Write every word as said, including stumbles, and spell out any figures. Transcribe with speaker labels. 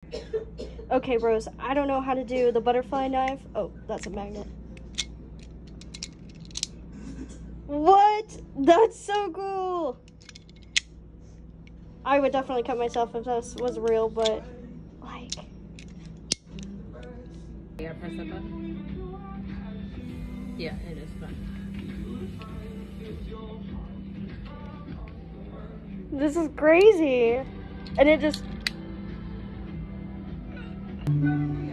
Speaker 1: Okay, Rose, I don't know how to do the butterfly knife. Oh, that's a magnet. What? That's so cool. I would definitely cut myself if this was real, but like.
Speaker 2: Yeah, press that button. Yeah, it is fun.
Speaker 1: This is crazy. And it just.